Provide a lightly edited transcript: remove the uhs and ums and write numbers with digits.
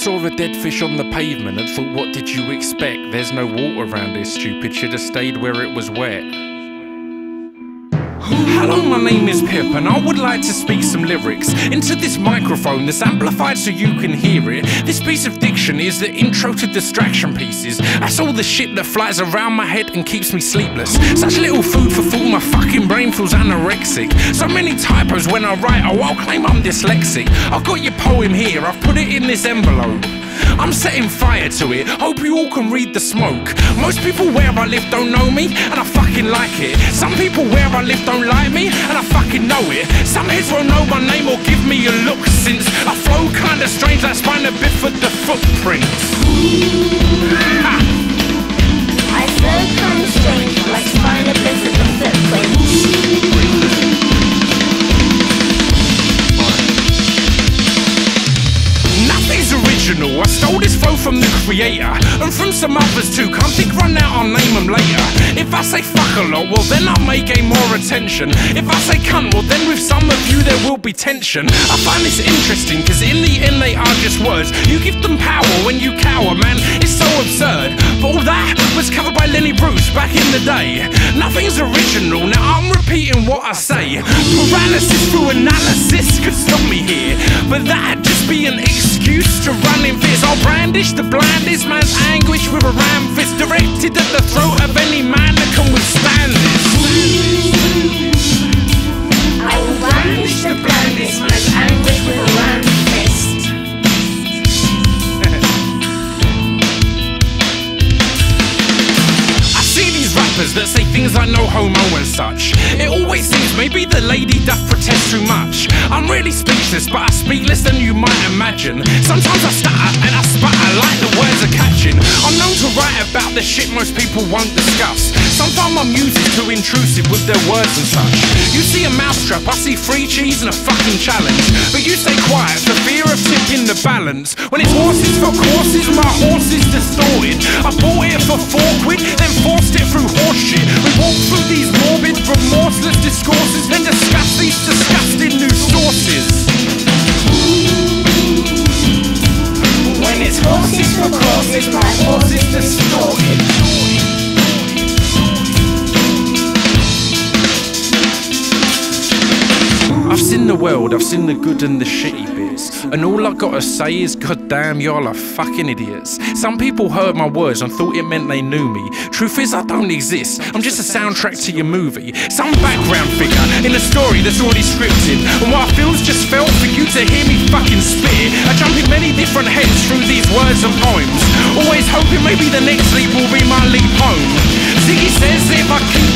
saw a dead fish on the pavement and thought, what did you expect? There's no water around here, stupid, should have stayed where it was wet. Hello, my name is Pip and I would like to speak some lyrics into this microphone that's amplified so you can hear it. This piece of diction is the intro to distraction pieces. That's all the shit that flies around my head and keeps me sleepless. Such little food for thought, my fucking brain feels anorexic. So many typos when I write, oh I'll claim I'm dyslexic. I've got your poem here, I've put it in this envelope. I'm setting fire to it, hope you all can read the smoke. Most people where I live don't know me, and I fucking like it. Some people where I live don't like me, and I fucking know it. Some heads won't know my name or give me a look, since I flow kinda strange like Spina Bifida footprints. I flow kinda strange like Spina Bifida footprints. Nothing's original, I stole this flow from the creator, and from some others too, can't think right now, I'll name them later. If I say fuck a lot, well then I may gain more attention. If I say cunt, well then with some of you there will be tension. I find this interesting, cause in the end they are just words. You give them power when you cower, man, it's so absurd. But all that was covered by Lenny Bruce back in the day. Nothing's original, now I'm repeating what I say. Paralysis through analysis could stop me here, but that'd just be an excuse to run in fist. I'll brandish the blandest man's anguish with a ram fist, directed at the throat of any man that can withstand this. I will brandish the blandest man's anguish with a ram fist. I see these rappers that say things like no homo and such. It always seems maybe the lady doth protest too much. I'm really speechless, but I speak less than you might imagine. Sometimes I stutter and I sputter like the words are catching. I'm known to write about the shit most people won't discuss. Sometimes my music's too intrusive with their words and such. You see a mousetrap, I see free cheese and a fucking challenge. But you stay quiet for fear of tipping the balance. When it's horses for courses, my horse is distorted. I bought it for £4, then forced it through horseshit. We walk through these morbid, remorseless discourses, then discuss these disgusting new sources. When it's horses for courses, my horse is distorted. I've seen the world, I've seen the good and the shitty bits, and all I gotta say is goddamn y'all are fucking idiots. Some people heard my words and thought it meant they knew me. Truth is I don't exist, I'm just a soundtrack to your movie. Some background figure in a story that's already scripted, and what I feel's just felt for you to hear me fucking spit it. I jump in many different heads through these words and poems, always hoping maybe the next leap will be my leap home. Ziggy says if I keep